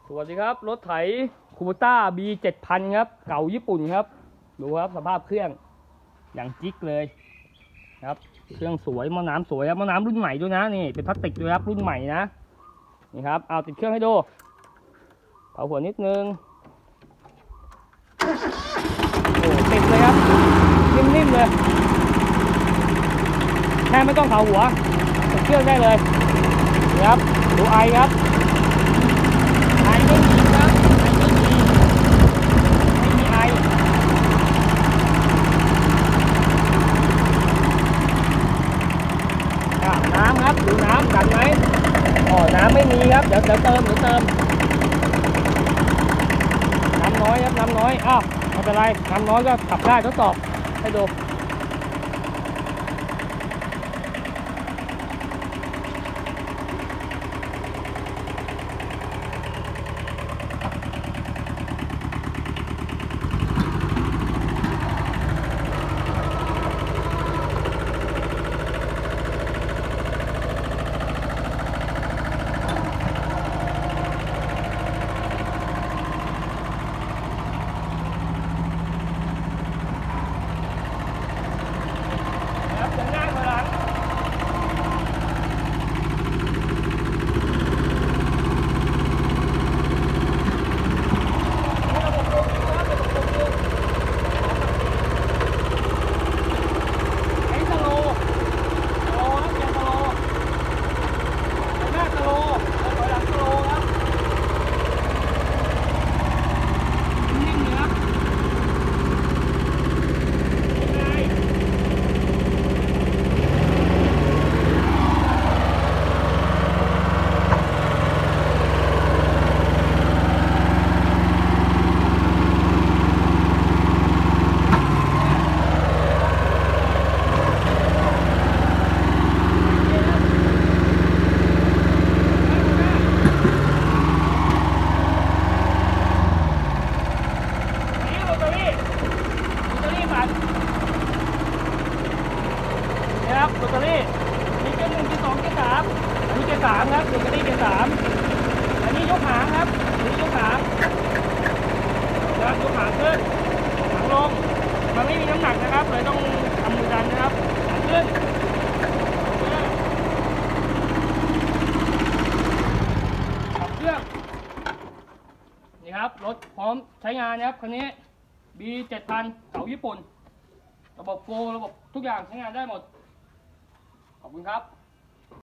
สวัสดีครับรถไถคูโบต้า B7000 ครับเก่าญี่ปุ่นครับดูครับสภาพเครื่องอย่างจิ๊กเลยครับเครื่องสวยหม้อน้ำสวยครับหม้อน้ำรุ่นใหม่ด้วยนะนี่เป็นพลาสติกด้วยครับรุ่นใหม่นะนี่ครับเอาติดเครื่องให้ดูเผาหัวนิดนึงโอ้ติดเลยครับนิ่มๆเลยแค่ไม่ต้องเผาหัวติดเครื่องได้เลยนี่ครับดูไอครับไอไม่มีครับไอไม่มีไอน้ำครับดูน้ำดันไหมอ๋อน้ำไม่มีครับเดี๋ยวเติมน้ำน้อยครับน้ำน้อยอ้าวไม่เป็นไรน้ำน้อยก็ขับได้ทดสอบให้ดูครับแบตเตอรี่มีเกียร์1เกียร์2เกียร์3อันนี้เกียร์3ครับแบตเตอรี่เกียร์3อันนี้ยกหางครับอันนี้ยกหางนะครับยกหางขึ้นหางลงมันไม่มีน้ำหนักนะครับเลยต้องทำมือดันนะครับหางขึ้นขับเครื่องนี่ครับรถพร้อมใช้งานนะครับคันนี้ B7000 เก่าญี่ปุ่นระบบโกระบบทุกอย่างใช้งานได้หมดขอบคุณครับ